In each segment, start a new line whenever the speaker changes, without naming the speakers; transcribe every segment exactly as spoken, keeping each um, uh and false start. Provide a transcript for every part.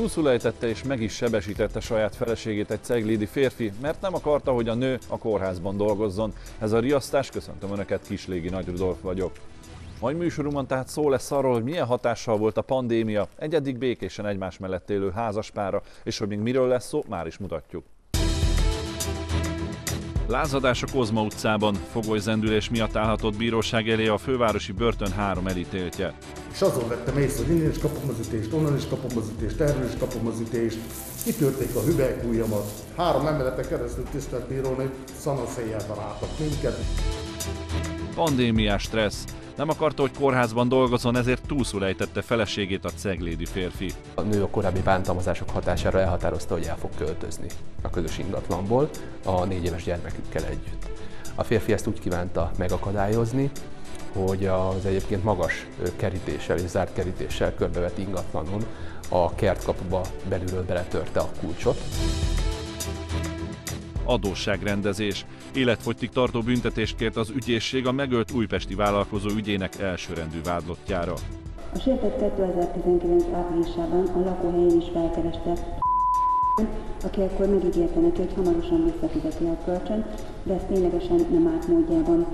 Túlszul ejtette és meg is sebesítette saját feleségét egy ceglédi férfi, mert nem akarta, hogy a nő a kórházban dolgozzon. Ez a riasztás, köszöntöm Önöket, Kislégi Nagy Rudolf vagyok. Mai műsorunkban tehát szó lesz arról, hogy milyen hatással volt a pandémia egy eddig békésen egymás mellett élő házaspárra, és hogy még miről lesz szó, már is mutatjuk. Lázadás a Kozma utcában, fogolylzendülés miatt állhatott bíróság elé a fővárosi börtön három elítéltje.
És azon vettem észre, hogy innen is kapom az ütést, onnan is kapom az ütést, erről is kapom az ütést. Kitörték a hüvelykujjamat. Három emeleten keresztül, tisztelt bírónő, szanaszéjjelben álltak minket.
Pandémiás stressz. Nem akarta, hogy kórházban dolgozzon, ezért túlszul ejtette feleségét a ceglédi férfi.
A nő a korábbi bántalmazások hatására elhatározta, hogy el fog költözni a közös ingatlanból a négy éves gyermekükkel együtt. A férfi ezt úgy kívánta megakadályozni, hogy az egyébként magas kerítéssel és zárt kerítéssel körbevett ingatlanon a kertkapuba belülről beletörte a kulcsot.
Adósságrendezés. Életfogytig tartó büntetést kért az ügyészség a megölt újpesti vállalkozó ügyének elsőrendű vádlottjára.
A sértett kétezer-tizenkilenc áprilisában a lakóhelyén is felkereste, aki akkor megígérte neki, hogy hamarosan visszafizeti a kölcsönt, de ez ténylegesen nem állt módjában.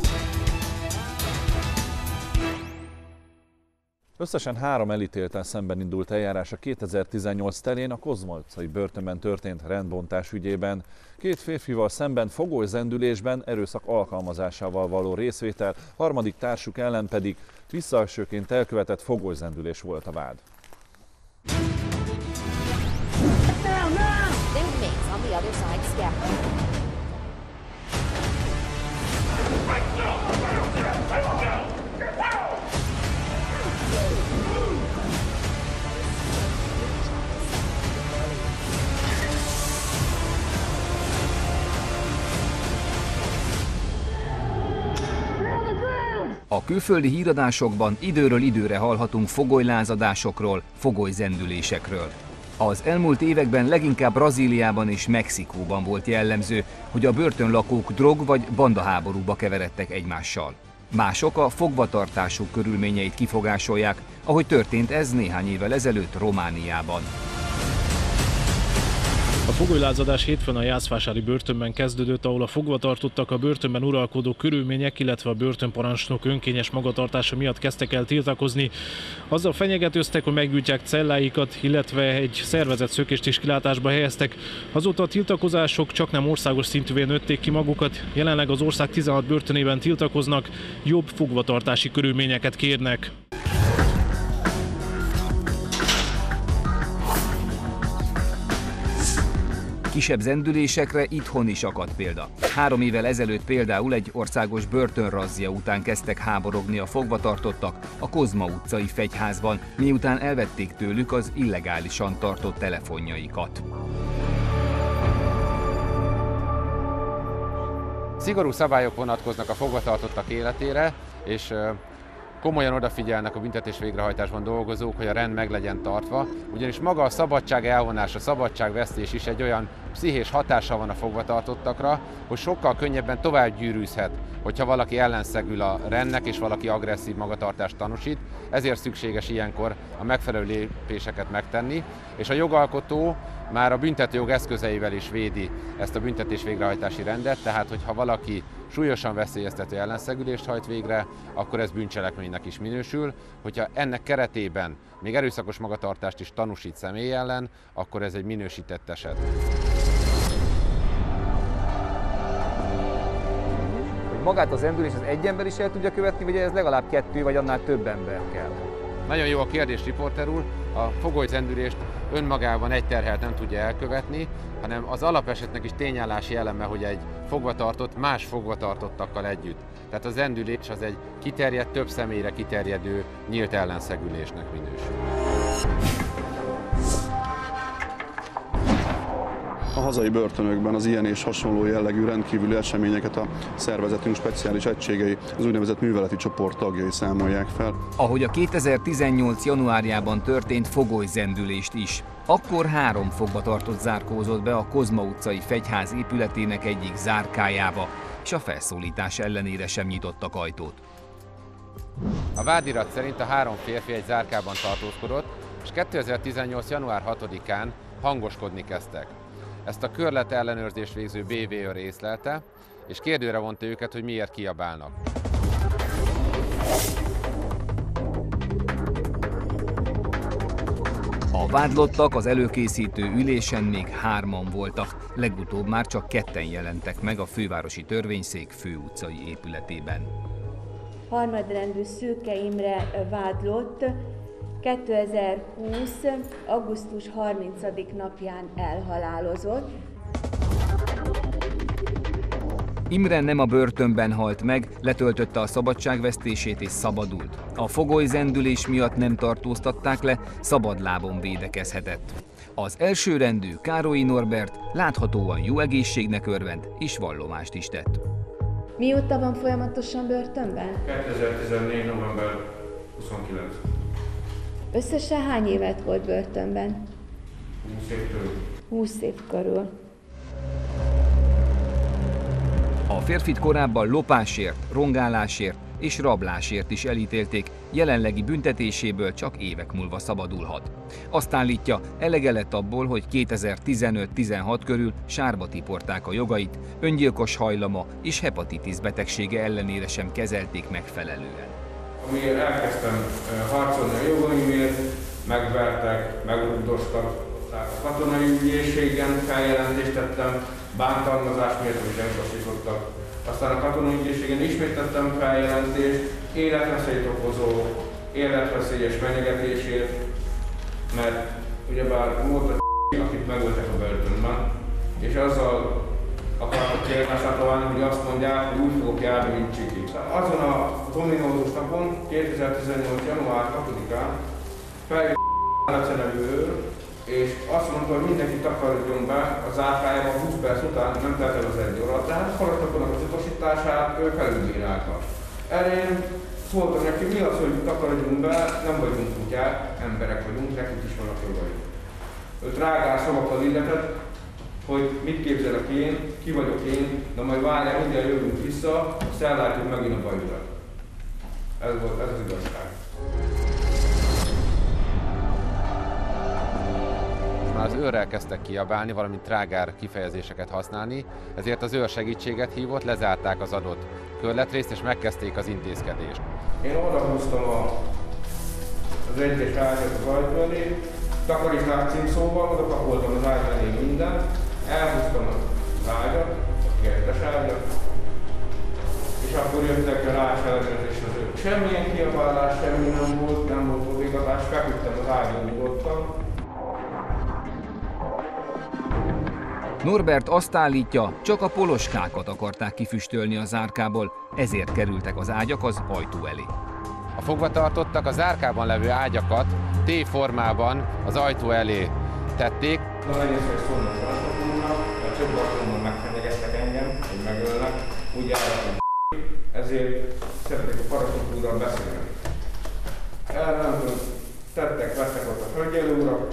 Összesen három elítélten szemben indult eljárás a kétezer-tizennyolc telén a Kozma utcai börtönben történt rendbontás ügyében. Két férfival szemben fogolylzendülésben, erőszak alkalmazásával való részvétel, harmadik társuk ellen pedig visszaesőként elkövetett fogolylzendülés volt a vád.
A külföldi híradásokban időről időre hallhatunk fogolylázadásokról, fogolylzendülésekről. Az elmúlt években leginkább Brazíliában és Mexikóban volt jellemző, hogy a börtönlakók drog- vagy bandaháborúba keveredtek egymással. Mások a fogvatartásuk körülményeit kifogásolják, ahogy történt ez néhány évvel ezelőtt Romániában.
A fogolylázadás hétfőn a jászvásári börtönben kezdődött, ahol a fogvatartottak a börtönben uralkodó körülmények, illetve a börtönparancsnok önkényes magatartása miatt kezdtek el tiltakozni. Azzal fenyegetőztek, hogy meggyújtják celláikat, illetve egy szervezett szökést is kilátásba helyeztek. Azóta a tiltakozások csaknem országos szintűvé nőtték ki magukat, jelenleg az ország tizenhat börtönében tiltakoznak, jobb fogvatartási körülményeket kérnek.
Kisebb zendülésekre itthon is akadt példa. Három évvel ezelőtt például egy országos börtönrazzia után kezdtek háborogni a fogvatartottak a Kozma utcai fegyházban, miután elvették tőlük az illegálisan tartott telefonjaikat.
Szigorú szabályok vonatkoznak a fogvatartottak életére, és komolyan odafigyelnek a büntetés végrehajtásban dolgozók, hogy a rend meg legyen tartva, ugyanis maga a szabadság elvonása, szabadságvesztés is egy olyan pszichés hatással van a fogvatartottakra, hogy sokkal könnyebben tovább gyűrűzhet, hogyha valaki ellenszegül a rendnek és valaki agresszív magatartást tanúsít. Ezért szükséges ilyenkor a megfelelő lépéseket megtenni, és a jogalkotó már a büntetőjog eszközeivel is védi ezt a büntetés végrehajtási rendet, tehát hogyha valaki súlyosan veszélyeztető ellenszegülést hajt végre, akkor ez bűncselekménynek is minősül. Hogyha ennek keretében még erőszakos magatartást is tanúsít személy ellen, akkor ez egy minősített eset.
Magát az zendülés az egy ember is el tudja követni, vagy ez legalább kettő, vagy annál több ember kell?
Nagyon jó a kérdés, riporter úr. A fogolylzendülést önmagában egy terhelt nem tudja elkövetni, hanem az alapesetnek is tényállási eleme, hogy egy fogvatartott más fogvatartottakkal együtt. Tehát a zendülés az egy kiterjedt, több személyre kiterjedő nyílt ellenszegülésnek minősül.
A hazai börtönökben az ilyen és hasonló jellegű rendkívüli eseményeket a szervezetünk speciális egységei, az úgynevezett műveleti csoport tagjai számolják fel.
Ahogy a kétezer-tizennyolc januárjában történt fogolylzendülést is. Akkor három fogvatartott zárkózott be a Kozma utcai fegyház épületének egyik zárkájába, és a felszólítás ellenére sem nyitottak ajtót.
A vádirat szerint a három férfi egy zárkában tartózkodott, és kétezer-tizennyolc. január hatodikán hangoskodni kezdtek. Ezt a körlet ellenőrzést végző bé vé őr észlelte, és kérdőre vonta őket, hogy miért kiabálnak.
A vádlottak az előkészítő ülésen még hárman voltak, legutóbb már csak ketten jelentek meg a fővárosi törvényszék főutcai épületében.
Harmadrendű Szőke Imre vádlott kétezer-húsz. augusztus harmincadik napján elhalálozott.
Imre nem a börtönben halt meg, letöltötte a szabadságvesztését és szabadult. A fogolylzendülés miatt nem tartóztatták le, szabadlábon védekezhetett. Az elsőrendű Károlyi Norbert láthatóan jó egészségnek örvend és vallomást is tett.
Mióta van folyamatosan börtönben?
kétezer-tizennégy. november huszonkilenc.
Összesen hány évet volt börtönben?
húsz év körül.
húsz év körül.
A férfit korábban lopásért, rongálásért és rablásért is elítélték, jelenlegi büntetéséből csak évek múlva szabadulhat. Azt állítja, elege lett abból, hogy kétezer-tizenöt-tizenhat körül sárba tiporták a jogait, öngyilkos hajlama és hepatitis betegsége ellenére sem kezelték megfelelően.
Amiért elkezdtem harcolni a jogaimért, megvertek, megrugdostak, a katonai ügyészségen feljelentést tettem, bántalmazás miatt is elutasítottak. Aztán a katonai ügyészségen ismét tettem feljelentést, életveszélyt okozó, életveszélyes fenyegetésért, mert ugyebár volt a akit megöltek a börtönben, és azzal akartak kérvásátolni, hogy azt mondják, hogy úgy fogok járni, mint Csiki. Azon a dominózus napon, kétezer-tizennyolc. január hatodikán feljött a nevű őr, és azt mondta, hogy mindenki takarodjon be a zárkájába húsz perc után, nem telt el az egy óra. Tehát haladtak az utasítását, ő felülbírálta. Erre én szóltam neki, mi az, hogy takarodjunk be, nem vagyunk kutyák, emberek vagyunk, nekünk is vannak jogaink. Ő drágás szavakkal illetett, hogy mit képzelek én, ki vagyok én, de majd várjál, mindjárt jövünk vissza, azt ellátjuk megint a bajukat. Ez volt, ez az igazság.
Már az őrrel kezdtek kiabálni, valamint trágár kifejezéseket használni, ezért az őr segítséget hívott, lezárták az adott körletrészt és megkezdték az intézkedést.
Én odahúztam a, az egyes ágyat az ajtó elé, takarítás címszóval, oda pakoltam az ágy elé mindent, elhúztam az ágyat, a kertes ágyat, és akkor jöttek a ráselezés az ők. Semmilyen kiabálás, semmi nem volt, nem volt odégatás, feküdtem az ágyon, nyugodtan.
Norbert azt állítja, csak a poloskákat akarták kifüstölni a zárkából, ezért kerültek az ágyak az ajtó elé.
A fogvatartottak a zárkában levő ágyakat T-formában az ajtó elé tették.
Na, egészen szólnak a úrnak, mert több alkalommal megfenyegettek engem, hogy megölnek, úgy állnak, ezért szeretnék a parancsnok úrral beszélni. Elrendben tettek, vettek ott a hölgyelő urak.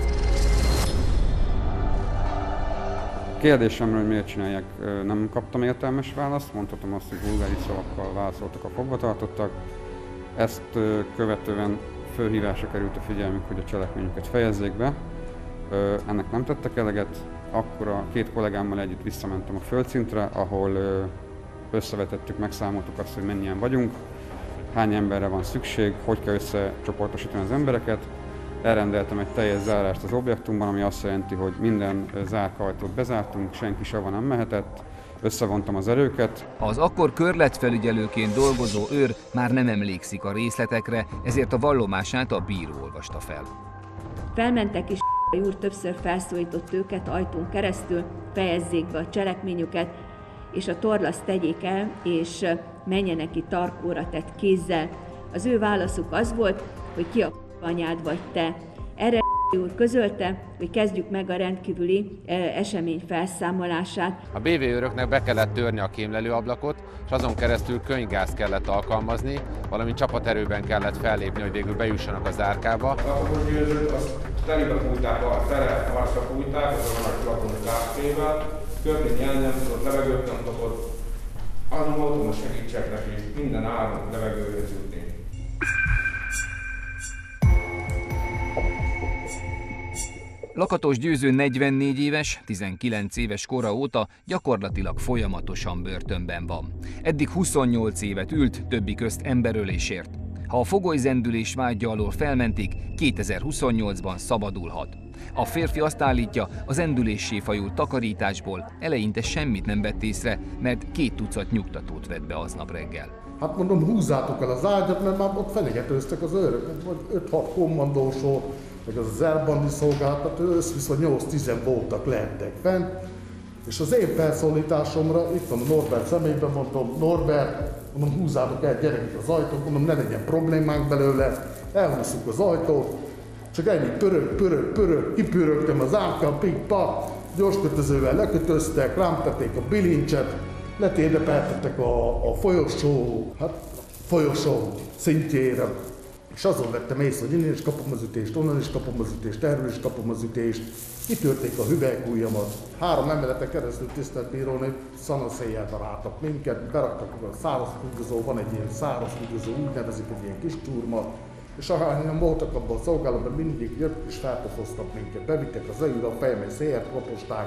Kérdésemre, hogy miért csinálják, nem kaptam értelmes választ, mondhatom azt, hogy vulgáris szavakkal válaszoltak a fogvatartottak. Ezt követően fölhívásra került a figyelmük, hogy a cselekményüket fejezzék be. Ennek nem tettek eleget, akkor a két kollégámmal együtt visszamentem a földszintre, ahol összevetettük, megszámoltuk azt, hogy mennyien vagyunk, hány emberre van szükség, hogy kell összecsoportosítani az embereket. Elrendeltem egy teljes zárást az objektumban, ami azt jelenti, hogy minden zárkajtót bezártunk, senki sehova nem mehetett, összevontam az erőket.
Az akkor körletfelügyelőként dolgozó őr már nem emlékszik a részletekre, ezért a vallomását a bíró olvasta fel.
Felmentek és úr többször felszólított őket ajtón keresztül, fejezzék be a cselekményüket, és a torlaszt tegyék el, és menjenek ki tarkóra tett kézzel. Az ő válaszuk az volt, hogy ki a anyád vagy te. Erre úr közölte, hogy kezdjük meg a rendkívüli esemény felszámolását.
A bé vé őröknek be kellett törni a kémlelőablakot, és azon keresztül könyvgázt kellett alkalmazni, valamint csapaterőben kellett fellépni, hogy végül bejussanak a zárkába.
A győzőt azt telibe fújták, a tele arcra fújták, az a nagy plakon gáztével, köpni el nem tudott, levegőt nem kapott. Azon voltam a segítsek neki, minden áron levegőhöz jutni.
Lakatos Győző negyvennégy éves, tizenkilenc éves kora óta gyakorlatilag folyamatosan börtönben van. Eddig huszonnyolc évet ült, többi közt emberölésért. Ha a fogolyzendülés vádja alól felmentik, kétezer-huszonnyolcban szabadulhat. A férfi azt állítja, az endüléssé fajult takarításból eleinte semmit nem vett észre, mert két tucat nyugtatót vett be aznap reggel.
Hát mondom, húzzátok el az ágyat, mert már ott fenyegetőztek az őrök, vagy öt-hat kommandósor, meg az elbandi szolgáltató, összviszont nyolc-tíz voltak, lehettek fent. És az én felszólításomra, itt van a Norbert személyben, mondom, Norbert, mondom, húzzátok el, gyerekek az ajtót, mondom, ne legyen problémánk belőle, elhúzzuk az ajtót, csak ennyi pörög, pörög, pörög, kipörögtem az ákkal, pik-pak, gyorskötözővel lekötöztek, rám tették a bilincset, letérdepeltettek a, a folyosó, hát folyosó szintjére, és azon vettem észre, hogy innen is kapom az ütést, onnan is kapom az ütést, erről is kapom az ütést. Kitörték a hüvelykujjamat. Három emeleten keresztül, tisztelt bírónő, szanaszéjjel daráltak minket, beraktak a száraz kúgozó, van egy ilyen száraz kúgozó, úgy nevezik, egy ilyen kis csurma. És ahányan voltak abban a szolgálatban, mindig jött és felpofoztak minket. Bevittek az előre, a fejemben széjjel proposták.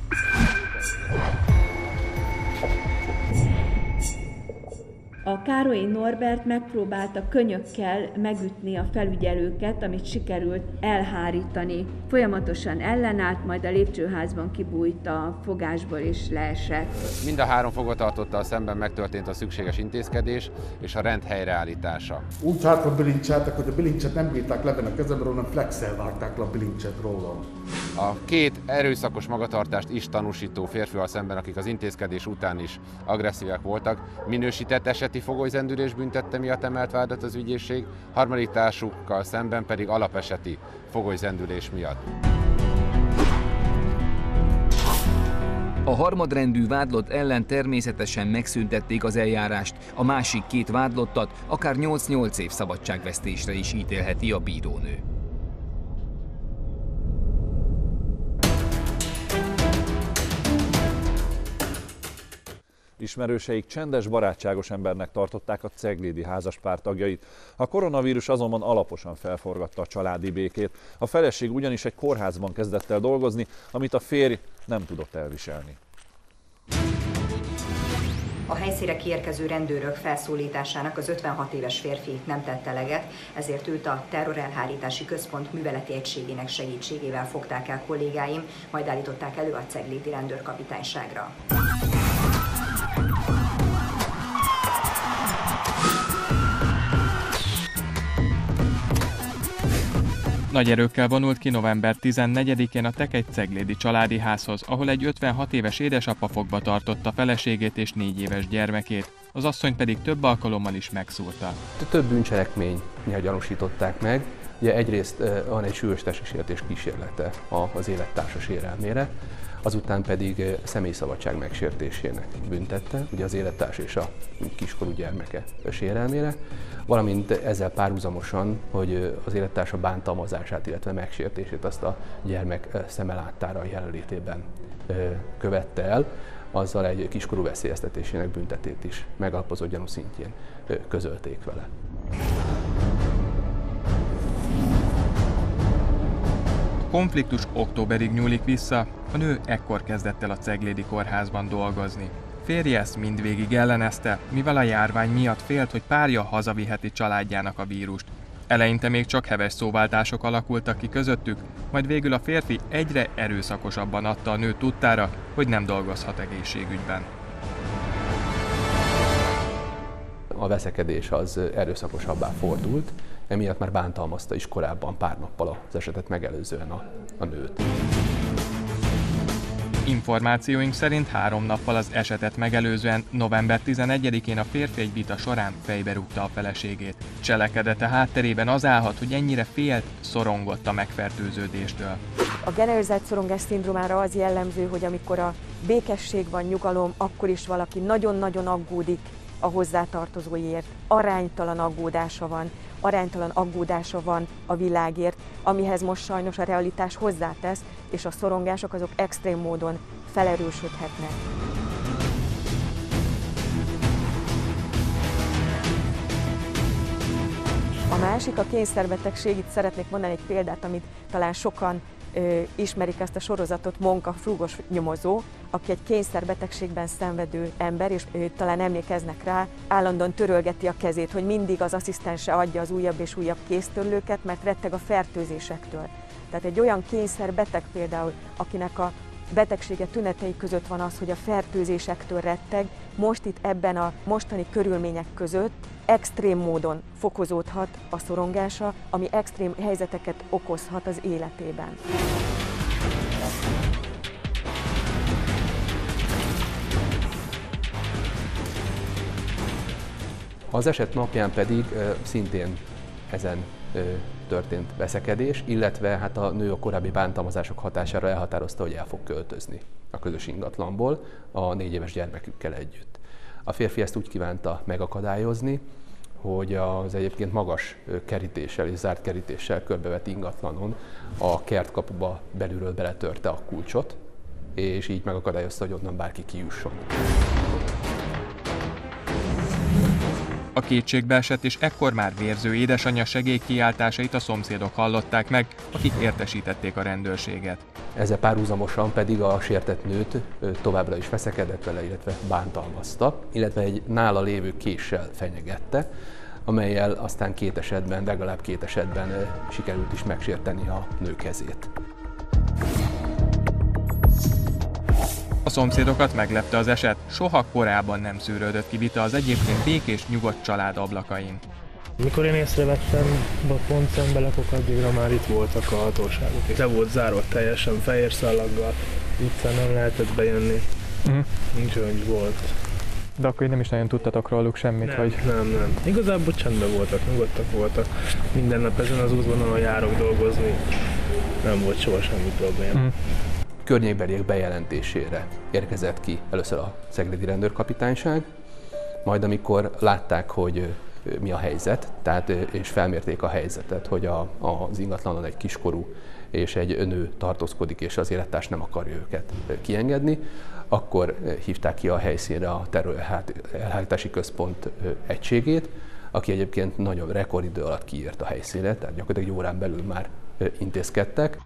A Károlyi Norbert megpróbálta könyökkel megütni a felügyelőket, amit sikerült elhárítani. Folyamatosan ellenállt, majd a lépcsőházban kibújt a fogásból és leesett.
Mind a három fogvatartottal szemben megtörtént a szükséges intézkedés és a rend helyreállítása.
Úgy hátra bilincseltek, hogy a bilincset nem bírták levenni a kezemről, hanem flexel vágták le a bilincset rólam.
A két erőszakos magatartást is tanúsító férfival szemben, akik az intézkedés után is agresszívek voltak, minősített eseti fogolyzendülés büntette miatt emelt vádat az ügyészség, harmadik társukkal szemben pedig alapeseti fogolyzendülés miatt.
A harmadrendű vádlott ellen természetesen megszüntették az eljárást, a másik két vádlottat akár nyolc-nyolc év szabadságvesztésre is ítélheti a bírónő.
Ismerőseik csendes, barátságos embernek tartották a ceglédi házaspár tagjait. A koronavírus azonban alaposan felforgatta a családi békét. A feleség ugyanis egy kórházban kezdett el dolgozni, amit a férj nem tudott elviselni.
A helyszínre kiérkező rendőrök felszólításának az ötvenhat éves férfi nem tett eleget, ezért őt a Terrorelhárítási Központ műveleti egységének segítségével fogták el kollégáim, majd állították elő a ceglédi rendőrkapitányságra.
Nagy erőkkel vonult ki november tizennegyedikén a Tekegy ceglédi családi házhoz, ahol egy ötvenhat éves édesapa fogva tartotta feleségét és négy éves gyermekét, az asszony pedig több alkalommal is megszúrta.
Több bűncselekmény gyanúsították meg. Ugye egyrészt van egy súlyos testsértés kísérlete az élettársa sérelmére, azután pedig személyszabadság megsértésének büntette, ugye az élettárs és a kiskorú gyermeke sérelmére, valamint ezzel párhuzamosan, hogy az élettársa bántalmazását, illetve megsértését azt a gyermek szeme láttára a jelenlétében követte el, azzal egy kiskorú veszélyeztetésének büntetét is megalapozott gyanú szintjén közölték vele.
A konfliktus októberig nyúlik vissza, a nő ekkor kezdett el a ceglédi kórházban dolgozni. Férje ezt mindvégig ellenezte, mivel a járvány miatt félt, hogy párja hazaviheti családjának a vírust. Eleinte még csak heves szóváltások alakultak ki közöttük, majd végül a férfi egyre erőszakosabban adta a nő tudtára, hogy nem dolgozhat egészségügyben.
A veszekedés az erőszakosabbá fordult, emiatt már bántalmazta is korábban pár nappal az esetet megelőzően a, a nőt.
Információink szerint három nappal az esetet megelőzően november tizenegyedikén a férfi egy vita során fejbe rúgta a feleségét. Cselekedete hátterében az állhat, hogy ennyire félt, szorongott a megfertőződéstől.
A generalizált szorongás szindrómára az jellemző, hogy amikor a békesség van, nyugalom, akkor is valaki nagyon-nagyon aggódik a hozzátartozóiért. Aránytalan aggódása van, aránytalan aggódása van a világért, amihez most sajnos a realitás hozzátesz, és a szorongások azok extrém módon felerősödhetnek. A másik a kényszerbetegség, itt szeretnék mondani egy példát, amit talán sokan ismerik ezt a sorozatot, Monk, a frúgos nyomozó, aki egy kényszerbetegségben szenvedő ember, és talán emlékeznek rá, állandóan törölgeti a kezét, hogy mindig az asszisztense adja az újabb és újabb kéztörlőket, mert retteg a fertőzésektől. Tehát egy olyan kényszerbeteg például, akinek a betegsége tünetei között van az, hogy a fertőzésektől retteg, most itt ebben a mostani körülmények között extrém módon fokozódhat a szorongása, ami extrém helyzeteket okozhat az életében.
Az eset napján pedig szintén ezen történt veszekedés, illetve hát a nő a korábbi bántalmazások hatására elhatározta, hogy el fog költözni a közös ingatlanból a négy éves gyermekükkel együtt. A férfi ezt úgy kívánta megakadályozni, hogy az egyébként magas kerítéssel és zárt kerítéssel körbevett ingatlanon a kertkapuba belülről beletörte a kulcsot, és így megakadályozta, hogy onnan bárki kijusson.
A kétségbeesett és ekkor már vérző édesanyja segélykiáltásait a szomszédok hallották meg, akik értesítették a rendőrséget.
Ezzel párhuzamosan pedig a sértett nőt továbbra is veszekedett vele, illetve bántalmazta, illetve egy nála lévő késsel fenyegette, amellyel aztán két esetben, legalább két esetben sikerült is megsérteni a nő kezét.
A szomszédokat meglepte az eset, soha korábban nem szűrődött ki vita az egyébként békés, nyugodt család ablakain.
Mikor én észrevettem, pont szembe lakok, addigra már itt voltak a hatóságok. Le volt zárva teljesen fehér szalaggal, utcán nem lehetett bejönni, uh-huh. Nincs olyan, hogy volt.
De akkor nem is nagyon tudtatok róluk semmit,
nem,
vagy?
Nem, nem. Igazából csendben voltak, nyugodtak voltak. Minden nap ezen az útvonalon járok dolgozni, nem volt soha semmi probléma. Uh-huh.
Környékbeliek bejelentésére érkezett ki először a ceglédi rendőrkapitányság, majd amikor látták, hogy mi a helyzet, tehát, és felmérték a helyzetet, hogy a, az ingatlanon egy kiskorú és egy nő tartózkodik, és az élettárs nem akarja őket kiengedni, akkor hívták ki a helyszínre a terrorelhárítási központ egységét, aki egyébként nagyon rekordidő alatt kiírt a helyszínre, tehát gyakorlatilag egy órán belül már intézkedtek.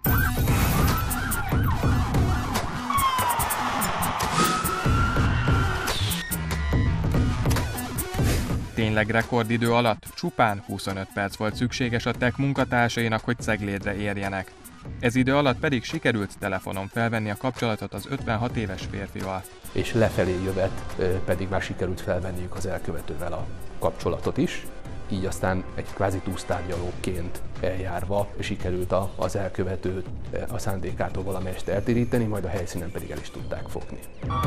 Tényleg rekordidő alatt csupán huszonöt perc volt szükséges a tech munkatársainak, hogy Ceglédre érjenek. Ez idő alatt pedig sikerült telefonon felvenni a kapcsolatot az ötvenhat éves férfival.
És lefelé jövet pedig már sikerült felvenniük az elkövetővel a kapcsolatot is, így aztán egy kvázi túsztárgyalóként eljárva sikerült az elkövetőt a szándékától valamelyest eltéríteni, majd a helyszínen pedig el is tudták fogni.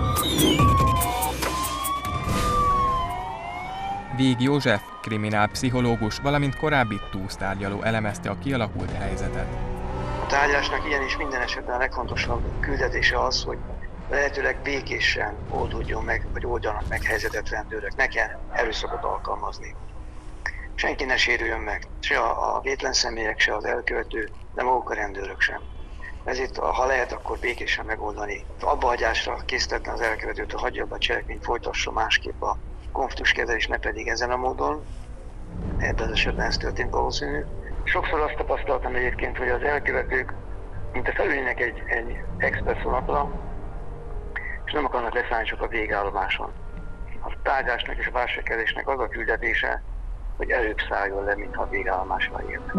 Vég József, kriminálpszichológus, valamint korábbi túsztárgyaló elemezte a kialakult helyzetet.
A tárgyalásnak ilyen is minden esetben a legfontosabb küldetése az, hogy lehetőleg békésen oldódjon meg, vagy oldjanak meg helyzetet rendőrök. Ne kell erőszakot alkalmazni. Senki ne sérüljön meg, se a vétlen személyek, se az elkövető, de maguk a rendőrök sem. Ezért, ha lehet, akkor békésen megoldani. Abbahagyásra késztetlen az elkövetőt, hogy hagyja a cselekményt, folytassa másképp a konfliktuskezelés, ne pedig ezen a módon. Ebben az esetben ez történt valószínű. Sokszor azt tapasztaltam egyébként, hogy az elkövetők, mint a felülnének egy, egy express vonatra, és nem akarnak leszállni csak a végállomáson. A tárgyásnak és a válságkezelésnek az a küldetése, hogy előbb szálljon le, mintha a végállomásra ért.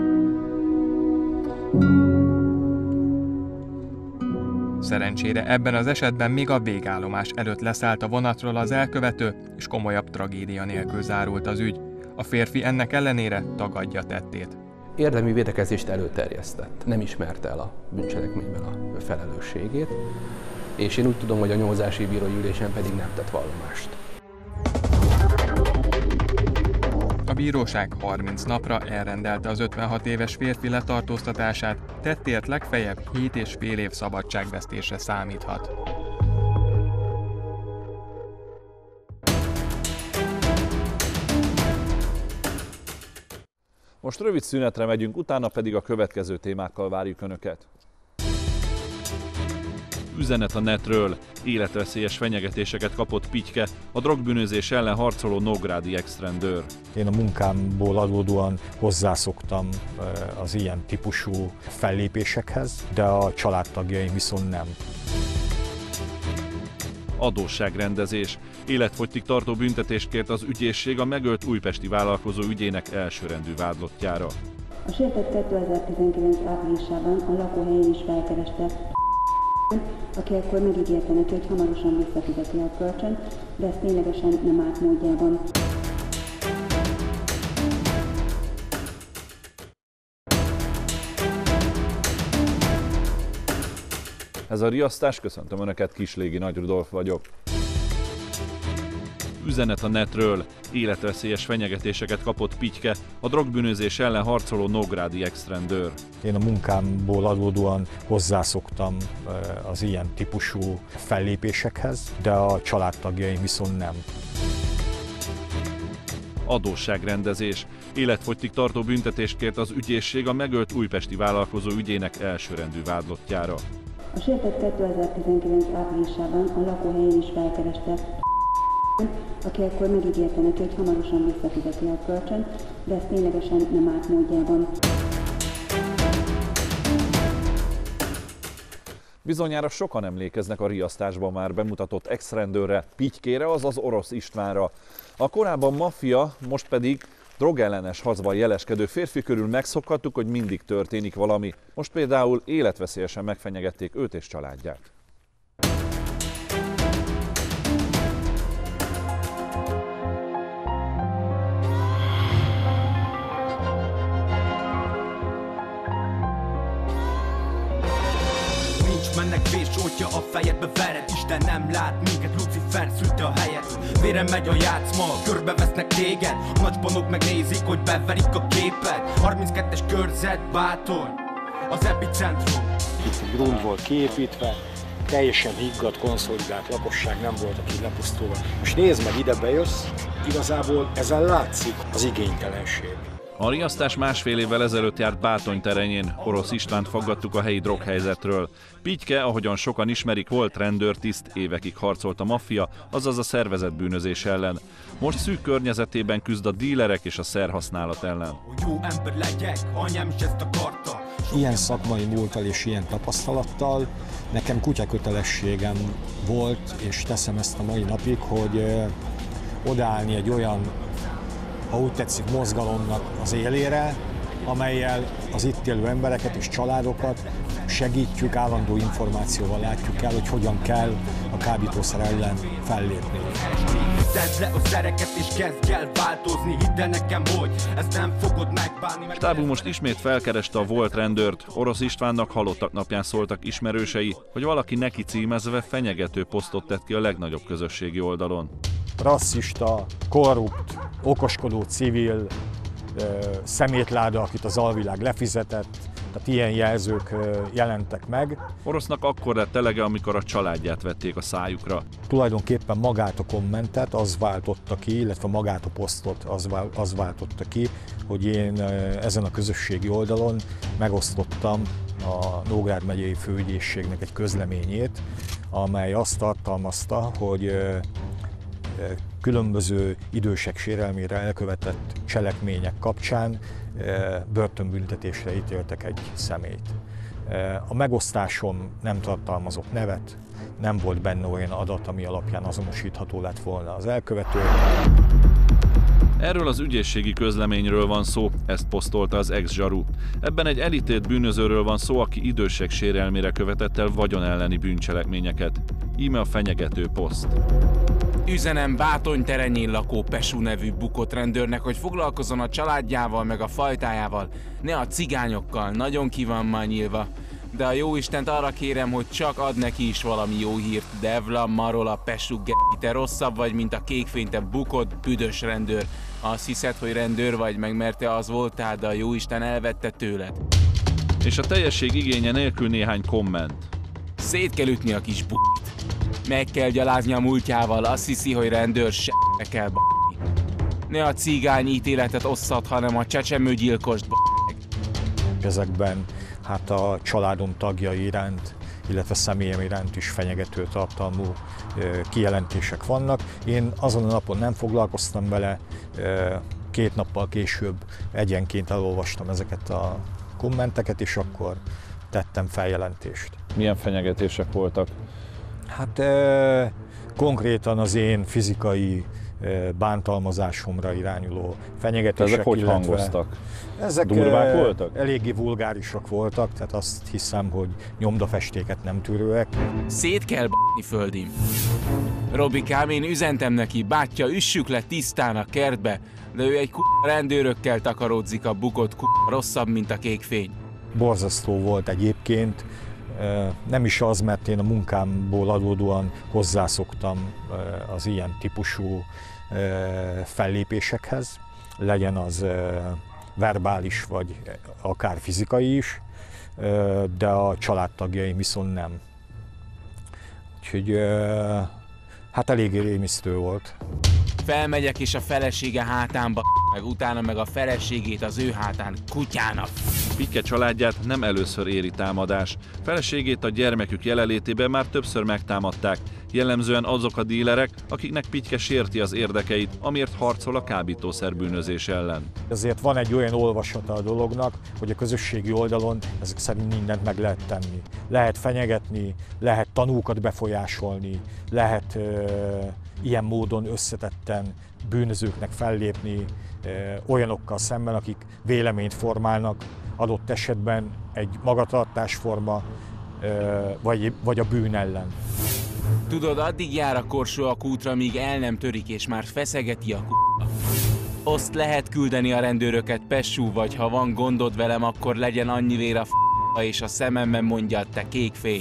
Szerencsére ebben az esetben még a végállomás előtt leszállt a vonatról az elkövető, és komolyabb tragédia nélkül zárult az ügy. A férfi ennek ellenére tagadja tettét.
Érdemi védekezést előterjesztett, nem ismerte el a bűncselekményben a felelősségét, és én úgy tudom, hogy a nyomozási bírói ülésen pedig nem tett vallomást.
A bíróság harminc napra elrendelte az ötvenhat éves férfi letartóztatását, tettért legfeljebb hét és fél év szabadságvesztésre számíthat.
Most rövid szünetre megyünk, utána pedig a következő témákkal várjuk Önöket. Üzenet a netről. Életveszélyes fenyegetéseket kapott Pityke, a drogbűnözés ellen harcoló nógrádi ex-rendőr.
Én a munkámból adódóan hozzászoktam az ilyen típusú fellépésekhez, de a családtagjaim viszont nem.
Adósságrendezés. Életfogytig tartó büntetést kért az ügyészség a megölt újpesti vállalkozó ügyének elsőrendű vádlottjára.
A sértett kétezer-tizenkilenc áprilisában a lakóhelyén is felkereste, aki akkor megígérte neki, hogy hamarosan visszafizeti a kölcsön, de ez ténylegesen nem állt módjában.
Ez a riasztás, köszöntöm Önöket, Kislégi Nagy Rudolf vagyok. Üzenet a netről. Életveszélyes fenyegetéseket kapott Pityke, a drogbűnözés ellen harcoló nógrádi ex-rendőr.
Én a munkámból adódóan hozzászoktam az ilyen típusú fellépésekhez, de a családtagjaim viszont nem.
Adósságrendezés. Életfogytig tartó büntetést kért az ügyészség a megölt újpesti vállalkozó ügyének elsőrendű vádlottjára.
A sértett kétezer-tizenkilenc áprilisában a lakóhelyén is felkereste, aki akkor megígérte neki, hogy hamarosan visszafizeti a kölcsön, de ez ténylegesen nem állt módjában.
Bizonyára sokan emlékeznek a riasztásban már bemutatott ex-rendőrre, Pitykére, azaz Orosz Istvánra. A korábban maffia, most pedig drogellenes harcban jeleskedő férfi körül megszokhattuk, hogy mindig történik valami. Most például életveszélyesen megfenyegették őt és családját.
Menekvés oltja a fejedbe vered, Isten nem lát minket, Lucifer szülte a helyet. Vérem megy a játszma, körbevesznek téged, a nagyspanok megnézik, hogy beverik a képet. harminckettes körzet, Bátony, az epicentrum.
Itt a grund volt kiépítve, teljesen higgadt, konszolidált lakosság nem volt, aki lepusztulva. Most nézd meg, ide bejössz, igazából ezen látszik az igénytelenség.
A riasztás másfél évvel ezelőtt járt Bátony terenyén. Orosz Istvánt faggattuk a helyi droghelyzetről. Pityke, ahogyan sokan ismerik, volt rendőrtiszt, évekig harcolt a maffia, azaz a szervezett bűnözés ellen. Most szűk környezetében küzd a dílerek és a szerhasználat ellen.
Jó ember legyek, anyám is ezt akarta.
Ilyen szakmai múlttal és ilyen tapasztalattal nekem kutyakötelességem volt, és teszem ezt a mai napig, hogy odaállni egy olyan, ha úgy tetszik, mozgalomnak az élére, amellyel az itt élő embereket és családokat segítjük, állandó információval látjuk el, hogy hogyan kell a kábítószer ellen fellépni.
Tedd le a szereket és kezdj el változni, hidd el nekem, hogy ezt nem fogod megbánni.
Stábú most ismét felkereste a volt rendőrt. Orosz Istvánnak halottak napján szóltak ismerősei, hogy valaki neki címezve fenyegető posztot tett ki a legnagyobb közösségi oldalon.
Rasszista, korrupt, okoskodó civil, szemétláda, akit az alvilág lefizetett, tehát ilyen jelzők jelentek meg.
Orosznak akkor lett elege, amikor a családját vették a szájukra.
Tulajdonképpen magát a kommentet az váltotta ki, illetve magát a posztot az, az váltotta ki, hogy én ezen a közösségi oldalon megosztottam a Nógrád megyei főügyészségnek egy közleményét, amely azt tartalmazta, hogy különböző idősek sérelmére elkövetett cselekmények kapcsán börtönbüntetésre ítéltek egy személyt. A megosztásom nem tartalmazott nevet, nem volt benne olyan adat, ami alapján azonosítható lett volna az elkövető.
Erről az ügyészségi közleményről van szó, ezt posztolta az ex-zsaru. Ebben egy elítélt bűnözőről van szó, aki idősek sérelmére követett el vagyon elleni bűncselekményeket. Íme a fenyegető poszt.
Üzenem Bátony terenyén lakó Pesú nevű bukott rendőrnek, hogy foglalkozzon a családjával meg a fajtájával, ne a cigányokkal, nagyon ki van már nyílva. De a jóistent arra kérem, hogy csak ad neki is valami jó hírt. Devla, Marola, Pesú, te rosszabb vagy, mint a kékfény, te bukott, büdös rendőr. Azt hiszed, hogy rendőr vagy meg, mert te az voltál, de a jóisten elvette tőled.
És a teljesség igénye nélkül néhány komment.
Szét kell ütni a kis b***t. Meg kell gyalázni a múltjával, azt hiszi, hogy rendőr, se kell b***ni. Ne a cigány ítéletet osszad, hanem a csecsemőgyilkost b***.
Ezekben hát a családom tagjai iránt illetve személyem iránt is fenyegető tartalmú kijelentések vannak. Én azon a napon nem foglalkoztam vele, két nappal később egyenként elolvastam ezeket a kommenteket, és akkor tettem feljelentést.
Milyen fenyegetések voltak?
Hát e, konkrétan az én fizikai e, bántalmazásomra irányuló fenyegetések.
Ezek hogy
illetve,
hangoztak?
Ezek
durvák
e,
voltak?
Eléggé vulgárisak voltak, tehát azt hiszem, hogy nyomdafestéket nem tűrőek.
Szét kell b***ni földim. Robikám, én üzentem neki, bátyja, üssük le tisztán a kertbe, de ő egy k***a rendőrökkel takaródzik a bukott k***a, rosszabb, mint a kék fény.
Borzasztó volt egyébként, nem is az, mert én a munkámból adódóan hozzászoktam az ilyen típusú fellépésekhez, legyen az verbális vagy akár fizikai is, de a családtagjaim viszont nem. Úgyhogy hát eléggé rémisztő volt.
Felmegyek és a felesége hátán b***, meg utána meg a feleségét az ő hátán kutyának.
Pittye családját nem először éri támadás. Feleségét a gyermekük jelenlétében már többször megtámadták, jellemzően azok a dílerek, akiknek Pittye sérti az érdekeit, amiért harcol a kábítószerbűnözés ellen.
Ezért van egy olyan olvasata a dolognak, hogy a közösségi oldalon ezek szerint mindent meg lehet tenni. Lehet fenyegetni, lehet tanúkat befolyásolni, lehet ö, ilyen módon összetetten bűnözőknek fellépni ö, olyanokkal szemben, akik véleményt formálnak, adott esetben egy magatartásforma ö, vagy, vagy a bűn ellen.
Tudod, addig jár a korsó a kútra, míg el nem törik, és már feszegeti a k***a. Azt lehet küldeni a rendőröket, Pessú, vagy ha van gondod velem, akkor legyen annyi vér a f***a, és a szememben mondja, te kék fény.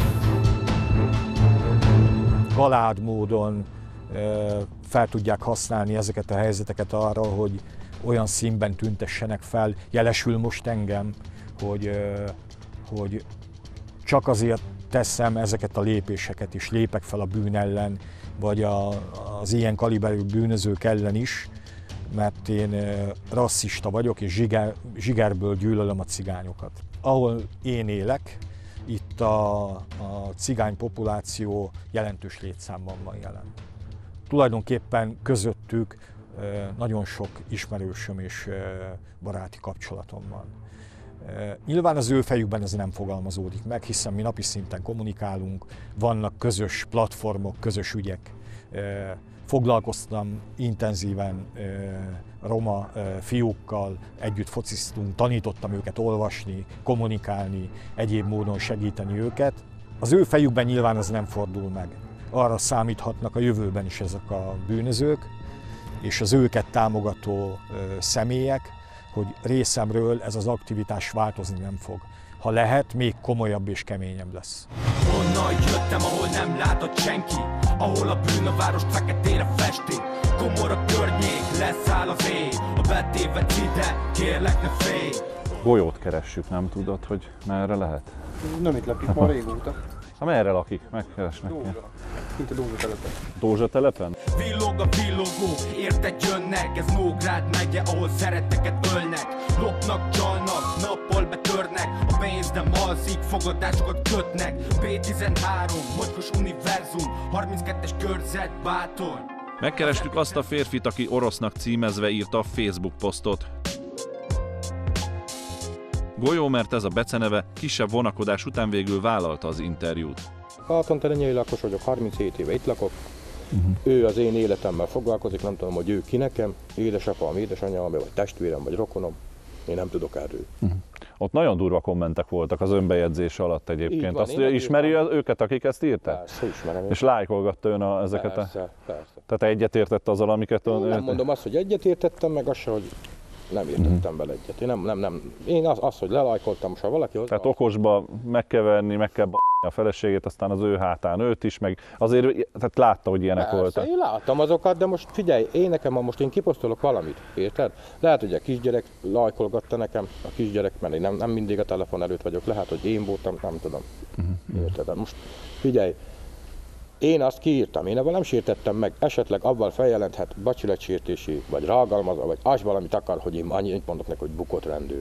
Galád módon ö, fel tudják használni ezeket a helyzeteket arra, hogy olyan színben tüntessenek fel, jelesül most engem, hogy, ö, hogy csak azért teszem ezeket a lépéseket is, lépek fel a bűn ellen, vagy a, az ilyen kaliberű bűnözők ellen is, mert én rasszista vagyok, és zsiger, zsigerből gyűlölöm a cigányokat. Ahol én élek, itt a, a cigány populáció jelentős létszámban van jelen. Tulajdonképpen közöttük nagyon sok ismerősöm és baráti kapcsolatom van. Nyilván az ő fejükben ez nem fogalmazódik meg, hiszen mi napi szinten kommunikálunk, vannak közös platformok, közös ügyek. Foglalkoztam intenzíven roma fiúkkal, együtt fociztunk, tanítottam őket olvasni, kommunikálni, egyéb módon segíteni őket. Az ő fejükben nyilván ez nem fordul meg. Arra számíthatnak a jövőben is ezek a bűnözők, és az őket támogató személyek, hogy részemről ez az aktivitás változni nem fog. Ha lehet, még komolyabb és keményebb lesz.
Onnan jöttem, ahol nem látott senki, ahol a bűn a várost feketére festi. Komor a környék, leszáll az ég, a betévedsz ide, kérlek ne félj.
Golyót keressük, nem tudod, hogy merre lehet?
Nem itt lakik, már régóta.
Ha merre lakik? Megkeresnek.
Dózsa. Mint a Dózsa telepen.
Dózsa telepen?
Villog a villogó, érted jönnek, ez Nógrád megye, ahol szeretteket ölnek. Lopnak, csalnak, nappal betörnek, a pénz nem alszik, fogadásokat kötnek. bé tizenhárom, mocskos univerzum, harminckettes körzet, bátor.
Megkerestük azt a férfit, aki orosznak címezve írta a Facebook posztot. Golyó, mert ez a beceneve, kisebb vonakodás után végül vállalta az interjút.
Bátonterenyei lakos vagyok, harminchét éve itt lakok. Uh-huh. Ő az én életemmel foglalkozik, nem tudom, hogy ő ki nekem, édesapám, édesanyám, vagy testvérem, vagy rokonom. Én nem tudok erről.
Uh-huh. Ott nagyon durva kommentek voltak az önbejegyzés alatt egyébként.
Van,
azt ismeri az, őket, akik ezt írták?
Persze, ismerem.
És lájkolgatta ön a, ezeket
persze,
a...
Persze,
Tehát egyetértett azzal, amiket...
Én nem mondom azt, hogy egyetértettem, meg azt, hogy nem értettem uh-huh. bele egyet. Én nem, nem, nem. Én az, az hogy lelajkoltam, ha valaki...
Tehát okosba megkeverni, meg kell a feleségét, aztán az ő hátán őt is, meg azért tehát látta, hogy ilyenek
Persze,
voltak.
Én láttam azokat, de most figyelj, én nekem, ha most én kiposztolok valamit, érted? Lehet, hogy a kisgyerek lajkolgatta nekem, a kisgyerek, mert én nem, nem mindig a telefon előtt vagyok, lehet, hogy én voltam, nem tudom. Uh-huh. Érted? Most figyelj, én azt kiírtam, én ebben nem sértettem meg, esetleg avval feljelenthet becsületsértési, vagy rágalmazva, vagy az valamit akar, hogy én annyit mondok neki, hogy bukott rendőr.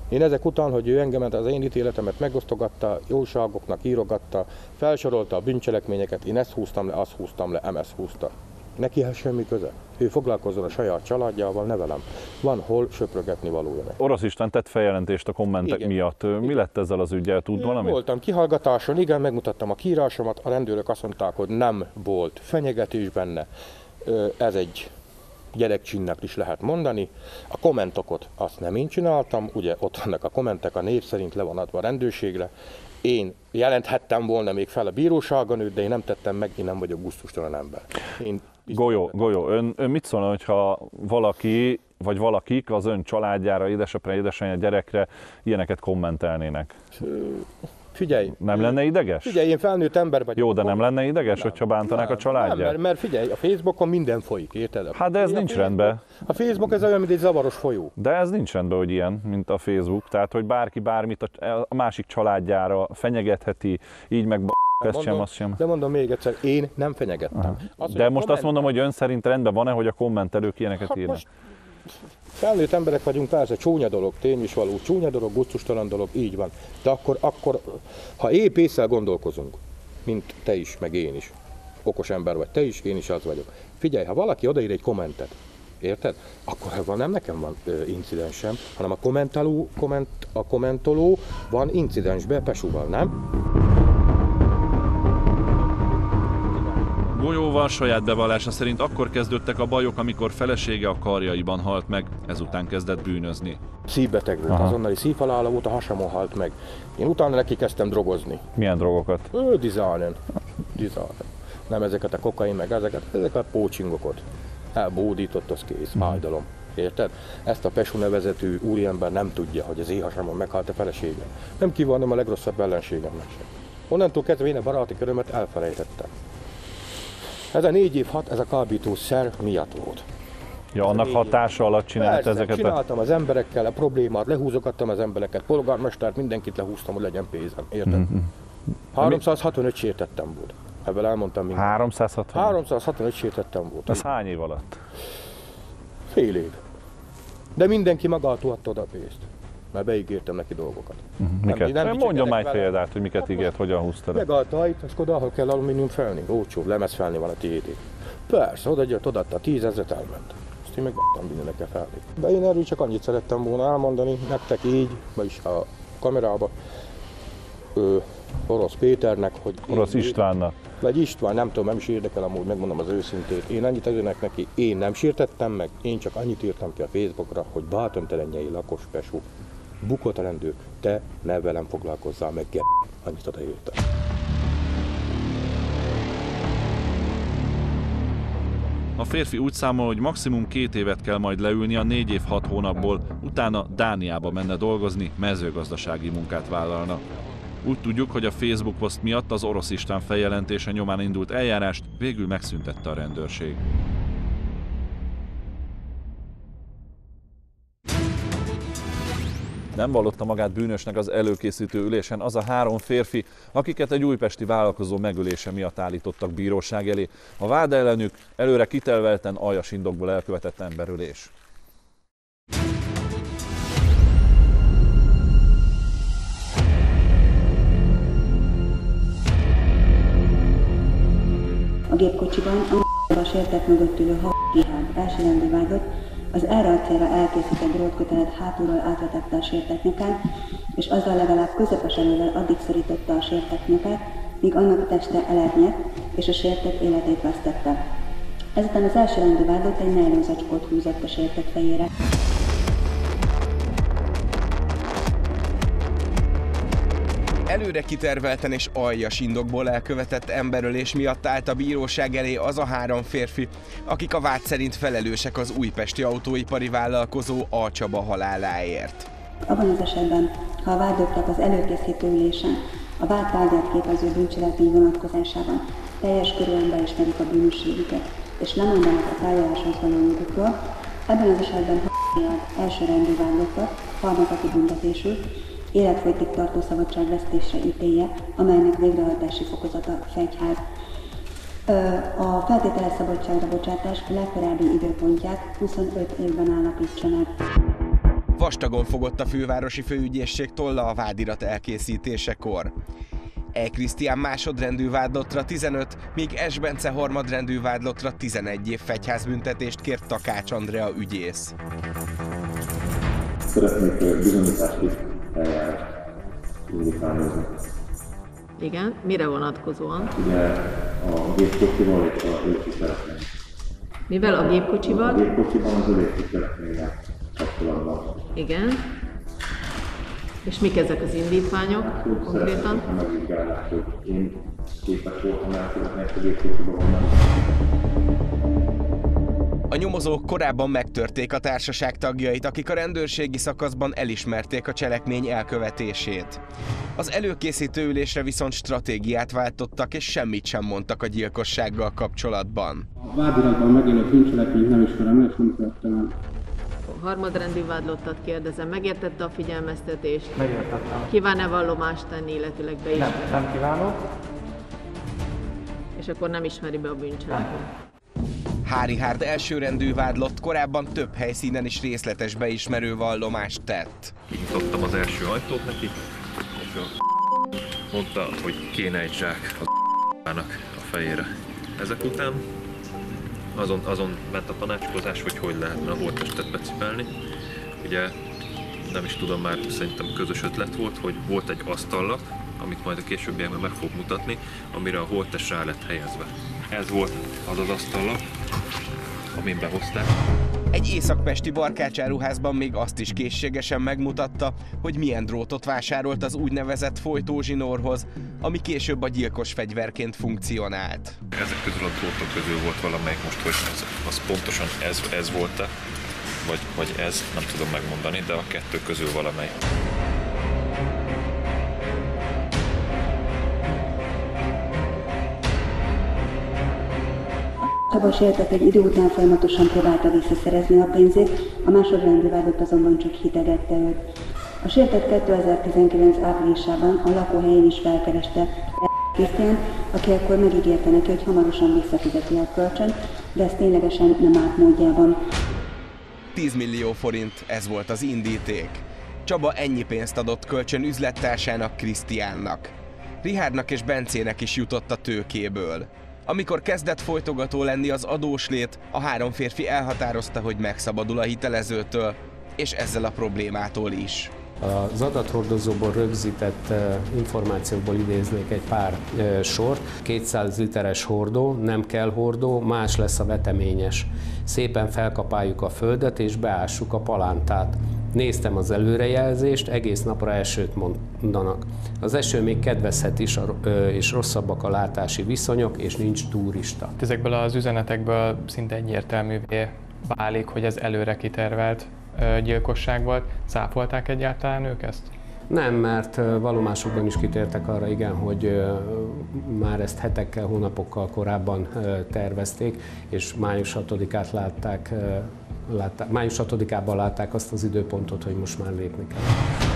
Én ezek után, hogy ő engemet, az én ítéletemet megosztogatta, jóságoknak írogatta, felsorolta a bűncselekményeket, én ezt húztam le, azt húztam le, em ezt húzta. Neki hát semmi köze. Ő foglalkozzon a saját családjával, ne velem. Van hol söprögetni valója.
Orosz István tett feljelentést a kommentek igen. miatt. Mi igen. lett ezzel az üggyel? Tud valamit?
Voltam kihallgatáson, igen, megmutattam a kiírásomat, a rendőrök azt mondták, hogy nem volt fenyegetés benne. Ez egy gyerekcsinnak is lehet mondani. A kommentokat azt nem én csináltam, ugye ott vannak a kommentek, a név szerint le van adva a rendőrségre. Én jelenthettem volna még fel a bíróságon őt, de én nem tettem meg, én nem vagyok gusztustalan ember. Én
Golyó, Golyó, ön, ön mit szólna, hogyha valaki, vagy valakik az ön családjára, édesapra, édesanyja, gyerekre ilyeneket kommentelnének?
Figyelj!
Nem lenne ideges?
Figyelj, én felnőtt ember vagyok.
Jó, de nem lenne ideges, nem, hogyha bántanák nem, a családját?
Nem, mert, mert figyelj, a Facebookon minden folyik, érted?
Hát de ez
a
nincs
Facebook,
rendben.
A Facebook ez olyan, mint egy zavaros folyó.
De ez nincs rendben, hogy ilyen, mint a Facebook. Tehát, hogy bárki bármit a másik családjára fenyegetheti, így meg b***, ezt sem, azt sem.
De mondom még egyszer, én nem fenyegettem.
Az, de most komment... azt mondom, hogy ön szerint rendben van-e, hogy a kommentelők ilyeneket hát írnak? Most...
Felnőtt emberek vagyunk, persze csúnya dolog, tény is való, csúnya dolog, gusztustalan dolog, így van. De akkor, akkor ha épp észre gondolkozunk, mint te is, meg én is, okos ember vagy te is, én is az vagyok. Figyelj, ha valaki odaír egy kommentet, érted? Akkor van, nem nekem van ö, incidensem, hanem a kommentelő, komment, a kommentoló van incidensbe Pesúval, nem?
Golyóval saját bevallása szerint akkor kezdődtek a bajok, amikor felesége a karjaiban halt meg, ezután kezdett bűnözni.
Szívbeteg volt, aha. Azonnali szívhalála volt, a hasamon halt meg. Én utána neki kezdtem drogozni.
Milyen drogokat?
Ő, dizánen. Dizánen. Nem ezeket a kokain, meg ezeket, ezeket a pócsingokat. Elbódított, az kész, fájdalom. Érted? Ezt a Pesú nevezetű úriember nem tudja, hogy az éhasamon meghalt a felesége. Nem kívánom a legrosszabb ellenségemnek sem. Onnantól kezdve én a baráti körömet elfelejtettem. Ez a négy év hat, ez a kábítószer miatt volt.
Ja, annak hatása alatt csinált
persze,
ezeket?
Csináltam az emberekkel a problémát, lehúzogattam az embereket, polgármestert, mindenkit lehúztam, hogy legyen pénzem, érted? Mm-hmm. háromszázhatvanöt sértettem volt. Ebből elmondtam mindent.
háromszázhatvan?
háromszázhatvanöt sértettem volt.
Ez hány év alatt?
Fél év. De mindenki magától adta oda a pénzt. Mert beígértem neki dolgokat.
Uh-huh. Miket? Nem, nem mondja már példát, hogy miket ígért, hogyan húzta le.
Megállta a ajtóskod, ahol kell alumínium felni, olcsó, lemezfelni van a tiédé. Persze, odaadja, odaadta, tízezret elment. Azt én megvettem mindenekkel felni. De én erről csak annyit szerettem volna elmondani, nektek így, vagyis a kamerába, ö, Orosz Péternek, hogy...
Orosz Istvánnak.
Vagy István, nem tudom, nem is érdekel amúgy, megmondom az őszintét. Én annyit ezőnek neki, én nem sértettem meg, én csak annyit írtam ki a Facebookra, hogy Bátortelennyei lakos Pesú. Bukott a rendőr, te ne velem foglalkozzál meg, g***, annyit odaírtam.
A férfi úgy számol, hogy maximum két évet kell majd leülni a négy év hat hónapból, utána Dániába menne dolgozni, mezőgazdasági munkát vállalna. Úgy tudjuk, hogy a Facebook poszt miatt az Orosz István feljelentése nyomán indult eljárást végül megszüntette a rendőrség. Nem vallotta magát bűnösnek az előkészítő ülésen az a három férfi, akiket egy újpesti vállalkozó megölése miatt állítottak bíróság elé. A vád ellenük előre kitelvelten aljas indokból elkövetett emberölés.
A gépkocsiban a sértett mögött ülő Hihán elsőrendű vádott az erre a célra elkészített drótkötelet hátulról átvetette a sértett nyakán, és azzal legalább közepes erővel addig szorította a sértett nyakát, míg annak a teste elernyett, és a sértett életét vesztette. Ezután az elsőrendű vádott egy nejlonzacskót húzott a sértett fejére.
Előre kitervelten és aljas indokból elkövetett emberölés miatt állt a bíróság elé az a három férfi, akik a vád szerint felelősek az újpesti autóipari vállalkozó A. Csaba haláláért.
Abban az esetben, ha a vádlottak az előkészítő ülésen a vád tárgyát képező bűncselekmény vonatkozásában teljes körülön beismerik a bűnösségüket és lemondanak a tárgyaláshoz való jogukról, ebben az esetben ha elsőrendű vádlottak halmazati büntetésül életfogytig tartó szabadságvesztésre ítélje, amelynek végrehajtási fokozata fegyház. A feltételes szabadságra bocsátás legkorábbi időpontját huszonöt évben állapítsa meg.
Vastagon fogott a fővárosi főügyészség tolla a vádirat elkészítésekor. E. Krisztián másodrendű vádlottra tizenöt, míg S. Bence harmadrendű vádlottra tizenegy év fegyházbüntetést kért Takács Andrea ügyész.
Szeretnék bizonyítási eljárást indítálni.
Igen, mire vonatkozóan?
Ugye a gépkocsival és a légkiszereknél.
Mivel a gépkocsival?
A gépkocsiban az légkiszereknél kapcsolatban.
Igen. És mik ezek az indítványok konkrétan?
Szeretném megvizsgálni, hogy én képes voltam elkövetni ezt a gépkocsiba vonani.
A nyomozók korábban megtörték a társaság tagjait, akik a rendőrségi szakaszban elismerték a cselekmény elkövetését. Az előkészítő ülésre viszont stratégiát váltottak, és semmit sem mondtak a gyilkossággal kapcsolatban.
A vádiratban megélő bűncselekményt nem ismerem, és nem követtem el.
Harmadrendű vádlottat kérdezem, megértette a figyelmeztetést?
Megértettem.
Kíván-e vallomást tenni, illetőleg beismerni?
Nem, nem kívánok.
És akkor nem ismeri be a bűncselekményt.
Hári Hárd elsőrendű vádlott korábban több helyszínen is részletes beismerő vallomást tett.
Kinyitottam az első ajtót neki, és mondta, hogy kéne egy zsák az a fejére. Ezek után azon, azon ment a tanácskozás, hogy hogy lehetne a holttestet becipelni. Ugye nem is tudom, már szerintem közös ötlet volt, hogy volt egy asztallak, amit majd a későbbiekben meg fog mutatni, amire a holttest rá lett helyezve. Ez volt az az asztallak, amin behozták.
Egy északpesti barkácsáruházban még azt is készségesen megmutatta, hogy milyen drótot vásárolt az úgynevezett folytózsinórhoz, ami később a gyilkos fegyverként funkcionált.
Ezek közül a drótok közül volt valamelyik, most hogy ez, az pontosan ez, ez volt-e, vagy, vagy ez, nem tudom megmondani, de a kettő közül valamelyik.
Csaba sértett egy idő után folyamatosan próbálta visszaszerezni a pénzét, a másodrendű vádlott azonban csak hitegette őt. A sértett kétezer-tizenkilenc áprilisában a lakóhelyén is felkereste Krisztiánt, aki akkor megígérte neki, hogy hamarosan visszafizeti a kölcsönt, de ez ténylegesen nem állt módjában.
tíz millió forint, ez volt az indíték. Csaba ennyi pénzt adott kölcsön üzlettársának, Krisztiánnak. Rihárdnak és Bencének is jutott a tőkéből. Amikor kezdett folytogató lenni az adóslét, a három férfi elhatározta, hogy megszabadul a hitelezőtől, és ezzel a problémától is.
Az adathordozóból rögzített információkból idéznék egy pár sort. kétszáz literes hordó, nem kell hordó, más lesz a veteményes. Szépen felkapáljuk a földet és beássuk a palántát. Néztem az előrejelzést, egész napra esőt mondanak. Az eső még kedvezhet is, és rosszabbak a látási viszonyok, és nincs turista.
Ezekből az üzenetekből szinte egyértelművé válik, hogy ez előre kitervelt gyilkosság volt. Cáfolták egyáltalán ők ezt?
Nem, mert vallomásokban is kitértek arra, igen, hogy már ezt hetekkel, hónapokkal korábban tervezték, és május hatodikát látták, látták, május hatodikában látták azt az időpontot, hogy most már lépni kell.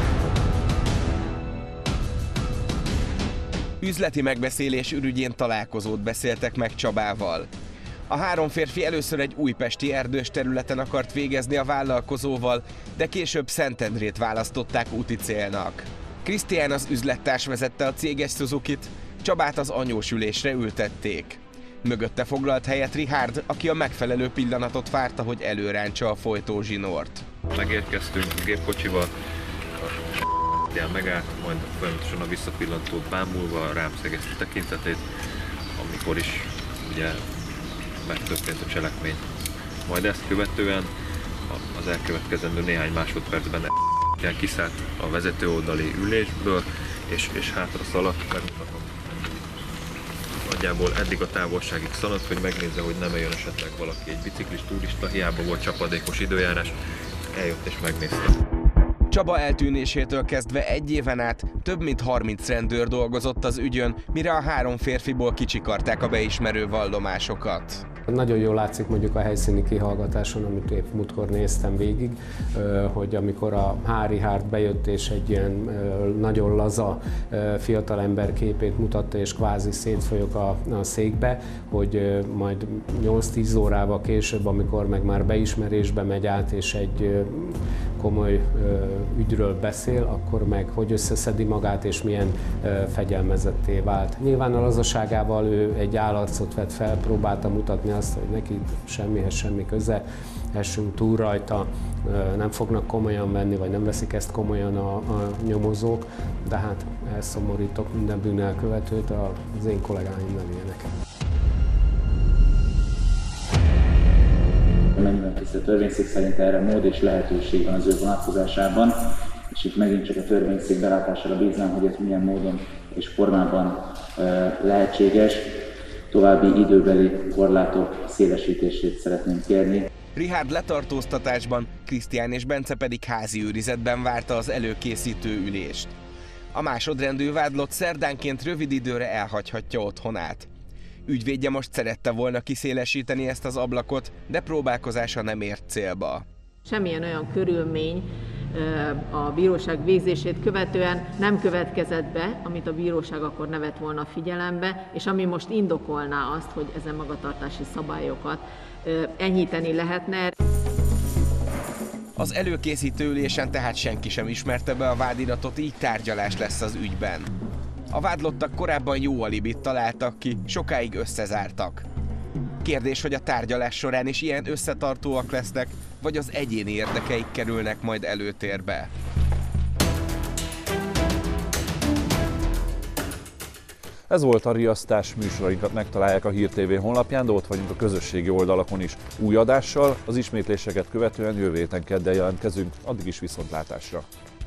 Üzleti megbeszélés ürügyén találkozót beszéltek meg Csabával. A három férfi először egy újpesti erdős területen akart végezni a vállalkozóval, de később Szentendrét választották úti célnak. Krisztián az üzlettárs vezette a céges Suzukit, Csabát az anyósülésre ültették. Mögötte foglalt helyet Richárd, aki a megfelelő pillanatot várta, hogy előrántsa a folytózsinort.
Megérkeztünk gépkocsival, a megállt, majd folyamatosan a visszapillantót bámulva rám szegezte tekintetét, amikor is ugye megtörtént a cselekmény. Majd ezt követően az elkövetkezendő néhány másodpercben kiszállt a vezető oldali ülésből, és, és hátra szaladt, megmutatom. Nagyjából eddig a távolságig szaladt, hogy megnézze, hogy nem jön esetleg valaki, egy biciklis turista, hiába volt csapadékos időjárás, eljött és megnézte.
Csaba eltűnésétől kezdve egy éven át több mint harminc rendőr dolgozott az ügyön, mire a három férfiból kicsikarták a beismerő vallomásokat.
Nagyon jól látszik mondjuk a helyszíni kihallgatáson, amit épp múltkor néztem végig, hogy amikor a Hári Hárd bejött és egy ilyen nagyon laza fiatalember képét mutatta, és kvázi szétfolyok a, a székbe, hogy majd nyolc-tíz órával később, amikor meg már beismerésbe megy át, és egy komoly ügyről beszél, akkor meg hogy összeszedi magát és milyen fegyelmezetté vált. Nyilván a lazaságával ő egy állarcot vett fel, próbálta mutatni azt, hogy neki semmihez semmi köze, essünk túl rajta, nem fognak komolyan venni, vagy nem veszik ezt komolyan a, a nyomozók, de hát elszomorítok minden bűnelkövetőt, az én kollégáim nem ilyenek.
Mennyiben tiszta törvényszék szerint erre mód és lehetőség van az ő vonatkozásában, és itt megint csak a törvényszék belátására bíznám, hogy ez milyen módon és formában lehetséges. További időbeli korlátok szélesítését szeretném kérni.
Richárd letartóztatásban, Krisztián és Bence pedig házi őrizetben várta az előkészítő ülést. A másodrendű vádlott szerdánként rövid időre elhagyhatja otthonát. Ügyvédje most szerette volna kiszélesíteni ezt az ablakot, de próbálkozása nem ért célba.
Semmilyen olyan körülmény a bíróság végzését követően nem következett be, amit a bíróság akkor ne vett volna figyelembe, és ami most indokolná azt, hogy ezen magatartási szabályokat enyhíteni lehetne.
Az előkészítő ülésen tehát senki sem ismerte be a vádiratot, így tárgyalás lesz az ügyben. A vádlottak korábban jó alibit találtak ki, sokáig összezártak. Kérdés, hogy a tárgyalás során is ilyen összetartóak lesznek, vagy az egyéni érdekeik kerülnek majd előtérbe.
Ez volt a riasztás, műsorainkat megtalálják a Hír té vé honlapján, de ott vagyunk a közösségi oldalakon is új adással. Az ismétléseket követően jövő héten kedden jelentkezünk, addig is viszontlátásra!